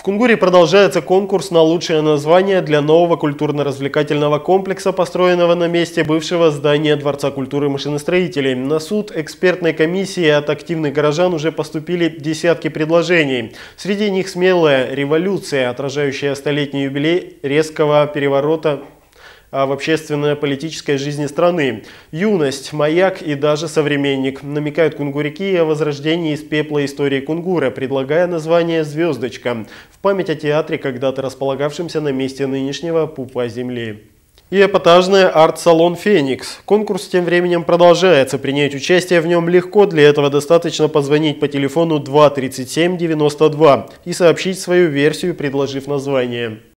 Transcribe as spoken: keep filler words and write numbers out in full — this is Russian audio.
Кунгуре продолжается конкурс на лучшее название для нового культурно-развлекательного комплекса, построенного на месте бывшего здания Дворца культуры машиностроителей. На суд экспертной комиссии от активных горожан уже поступили десятки предложений. Среди них смелая революция, отражающая столетний юбилей резкого переворота в общественно-политической жизни страны. Юность, маяк и даже современник намекают кунгуряки о возрождении из пепла истории Кунгура, предлагая название «Звездочка» в память о театре, когда-то располагавшемся на месте нынешнего пупа земли. И эпатажный арт-салон «Феникс». Конкурс тем временем продолжается. Принять участие в нем легко. Для этого достаточно позвонить по телефону два тридцать семь девяносто два и сообщить свою версию, предложив название.